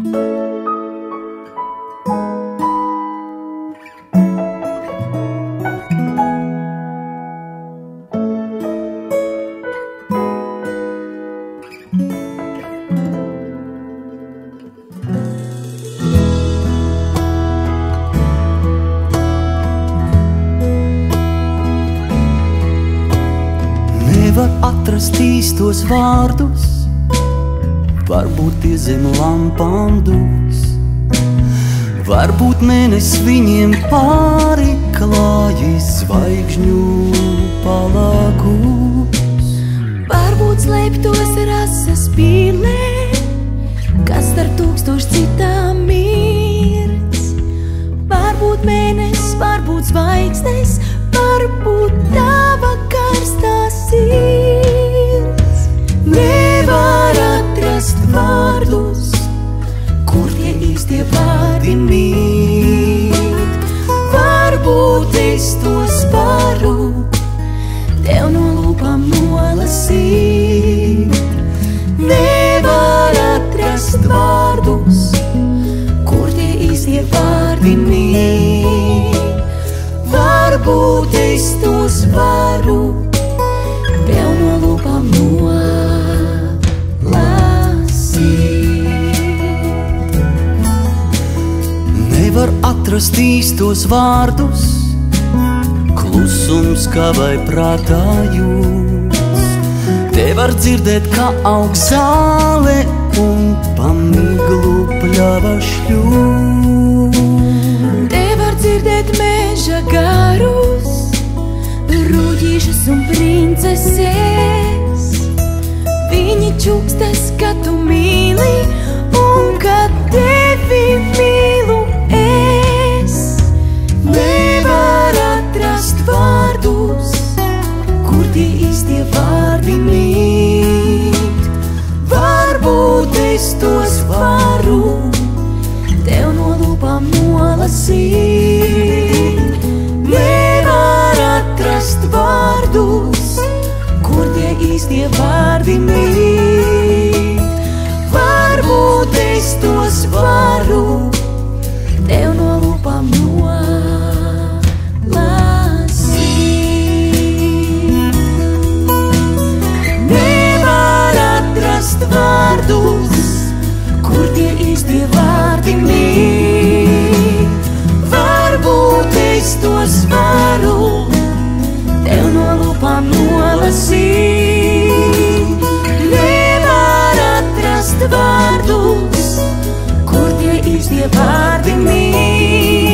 Nevar atrast īstos vārdus, varbūt pie zem lampām dus, varbūt mēnesis viņiem pāri klājis zvaigžņu palagus. Varbūt slēptos rasas pīlē, kas ar tūkstoši citām mirds. Varbūt mēnesis, varbūt zvaigznes, varbūt tava karstā sirds. Nevar atrast vārdus, kur tie īstie vārdi mīt. Varbūt es tos varu tev no lūpām nolasīt. Nevar atrast vārdus, kur tie īstie vārdi mīt. Varbūt es tos varu tev no lūpām nolasīt. Nevar atrast īstos vārdus, klusums kavai prātā jūtas. Te var dzirdēt, kā aug zāle un pamiglu pļava šļūst. Te var dzirdēt meža garus, rūģīšas un princeses. Viņi čukstas, ka tu mīli un ka tevi mīlu es. Nevar atrast vārdus, kur tie īstie vārdi mīt. Varbūt es tos varu tev no lūpām nolasīt. Nevar atrast vārdus, kur tie īstie vārdi mīt. Varbūt es tos varu tev no lūpām nolasīt. Nevar atrast vārdus, kur tie īstie vārdi mīt. Varbūt es tos varu tev no lūpām nolasīt. Nevar atrast vārdus, kur tie īstie vārdi mīt.